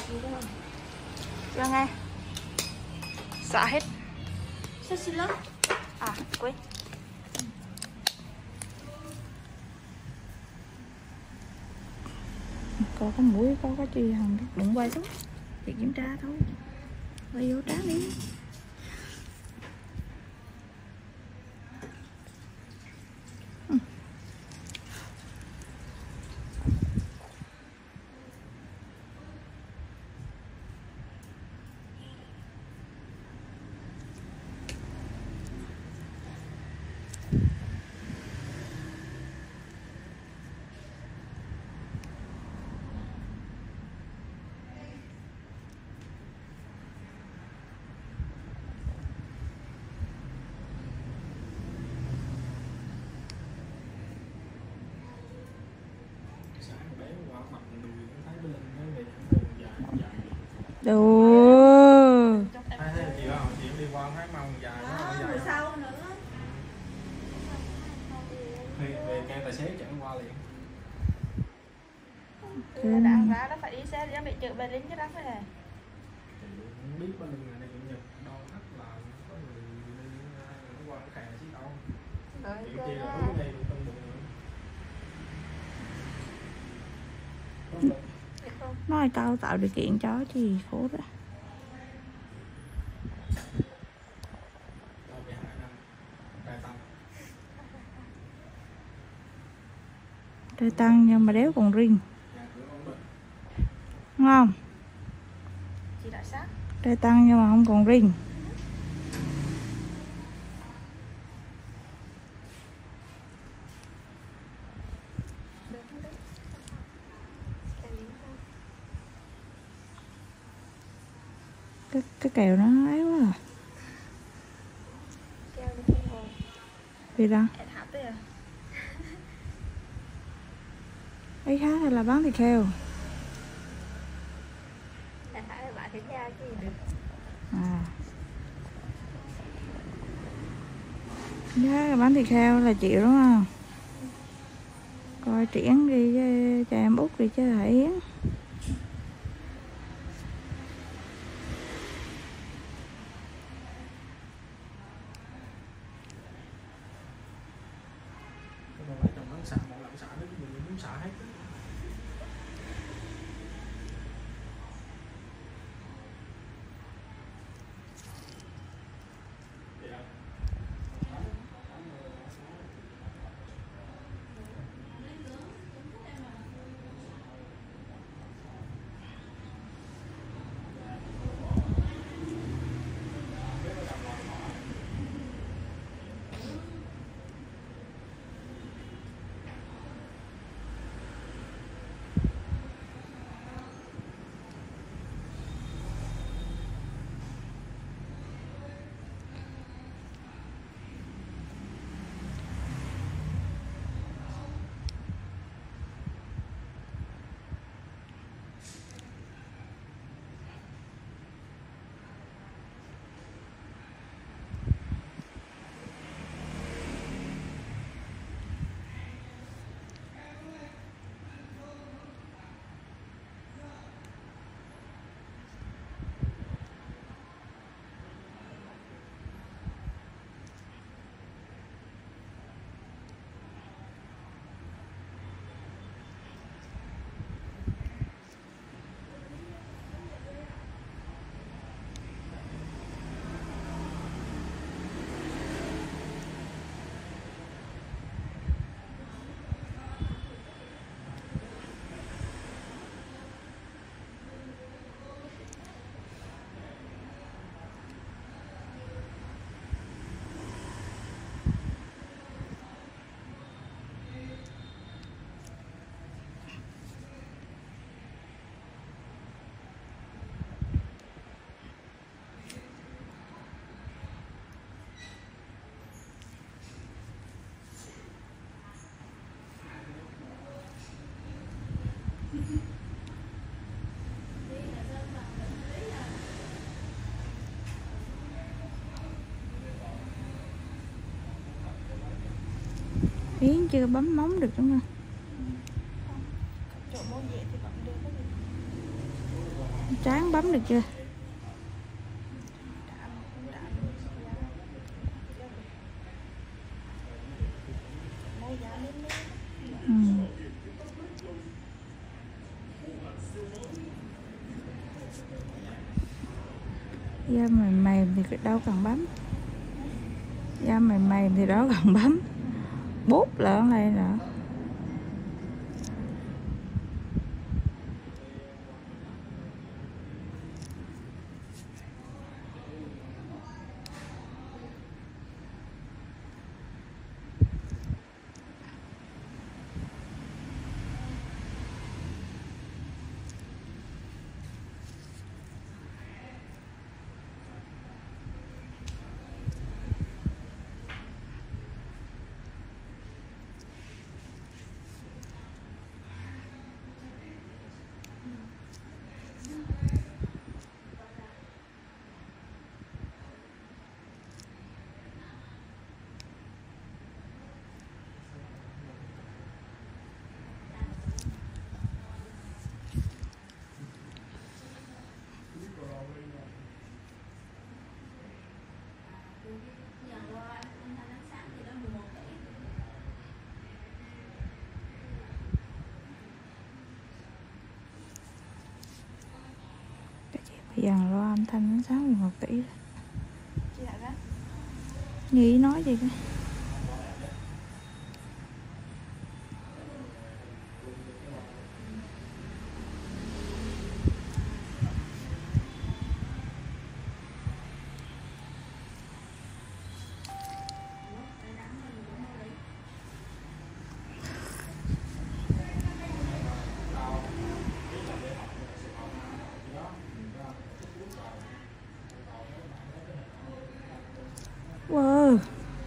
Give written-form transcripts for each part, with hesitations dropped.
Cho nghe. Xả hết. Sao xin lỗi? À, quên. Có mũi, có cái gì không biết. Đụng quay xuống. Chị kiểm tra thôi. Quay vô tráng đi. Đồ. Chị đi qua thấy mông dài quá, dài sau nữa. về nghe tài xế chở qua liền. Đang ra đó phải đi xe để bị chợ Bà Linh chứ đó phải à. Thì không biết bên lưng này đây cũng Nhật đo thắt là có người nó qua cái khè chứ đâu. Chuyện chi là hướng đây cũng tân bụng nữa. Nói tao tạo điều kiện cho thì khổ đó. Trời tăng nhưng mà đéo còn riêng. Đúng không? Chị đã sát. Trời tăng nhưng mà không còn riêng. Cái kèo nó ấy quá à. Keo đi không hồ. Vì sao? Em hạp đấy à? Ấy khác hay là bán thịt heo? Em hãy bạn thịt heo chứ gì được. À. Giá bán thịt heo là chịu đúng không? Coi triển đi với cho em út đi chứ hãy Yến. Yến chưa bấm móng được đúng không? tráng bấm được chưa? Ừ. Da mềm mềm thì đâu cần bấm. Da mềm mềm thì đó cần bấm. Bút lợn này nè. Dàn loa âm thanh ánh sáng 11 tỷ. Nghĩ nói gì cơ? Wow,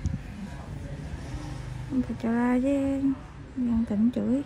không phải cho ra chứ, Nhân Tỉnh chửi.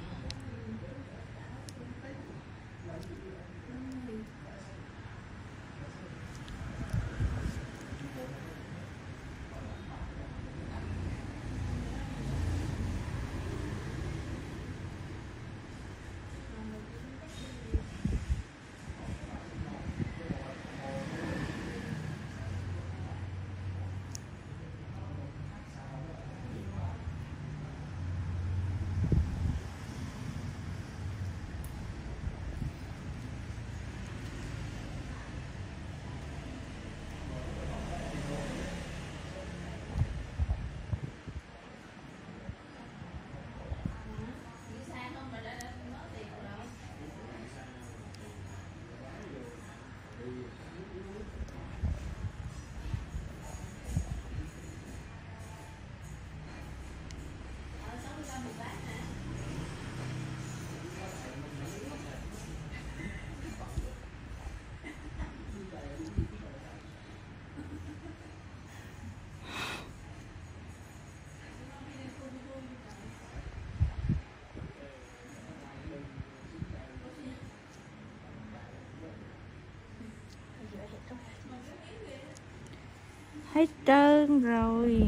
Hết trơn rồi.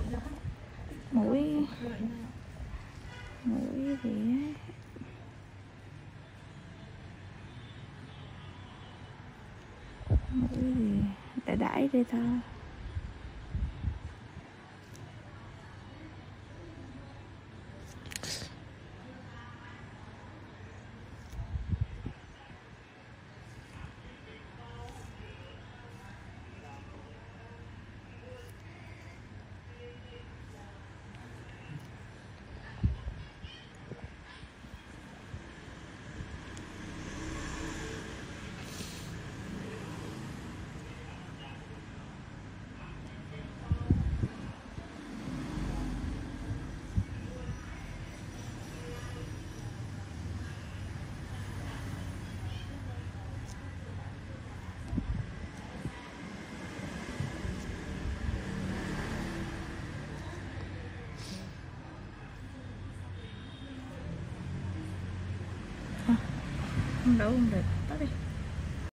Mũi thì để đãi đi thôi. Không đâu không được.